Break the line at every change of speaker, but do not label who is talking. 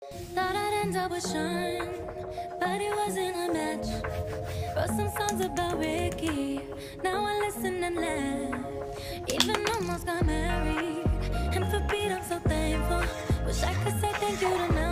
Thought I'd end up with Sean, but it wasn't a match. Wrote some songs about Ricky, now I listen and laugh. Even almost got married, and for Pete I'm so thankful. Wish I could say thank you tonight.